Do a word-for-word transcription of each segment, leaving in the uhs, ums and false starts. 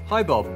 Hi Bob.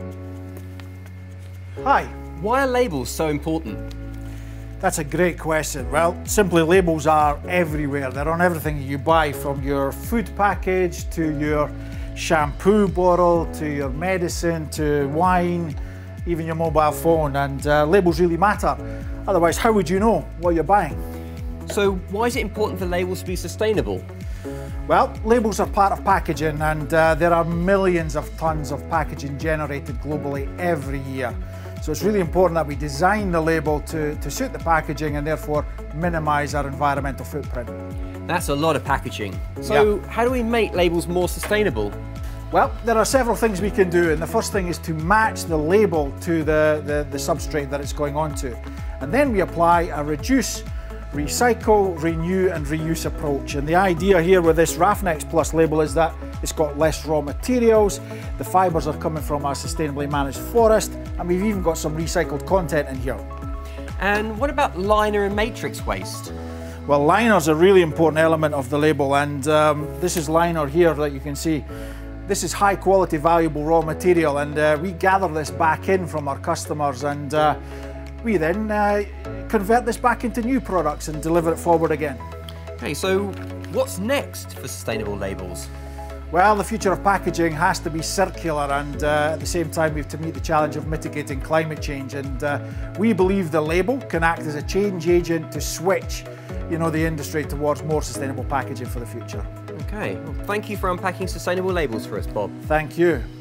Hi. Why are labels so important? That's a great question. Well, simply labels are everywhere. They're on everything you buy, from your food package to your shampoo bottle to your medicine to wine, even your mobile phone, and uh, labels really matter. Otherwise, how would you know what you're buying? So why is it important for labels to be sustainable? Well, labels are part of packaging, and uh, there are millions of tons of packaging generated globally every year. So it's really important that we design the label to, to suit the packaging and therefore minimise our environmental footprint. That's a lot of packaging. So yeah. How do we make labels more sustainable? Well, there are several things we can do, and the first thing is to match the label to the, the, the substrate that it's going onto. And then we apply a reduce, recycle, renew and reuse approach. And the idea here with this Raflatac Plus label is that it's got less raw materials, the fibres are coming from a sustainably managed forest, and we've even got some recycled content in here. And what about liner and matrix waste? Well, liner's a really important element of the label, and um, this is liner here that you can see. This is high quality, valuable raw material, and uh, we gather this back in from our customers, and uh, we then uh, convert this back into new products and deliver it forward again. Okay, so what's next for sustainable labels? Well, the future of packaging has to be circular, and uh, at the same time we have to meet the challenge of mitigating climate change, and uh, we believe the label can act as a change agent to switch you know, the industry towards more sustainable packaging for the future. Okay, well, thank you for unpacking sustainable labels for us, Bob. Thank you.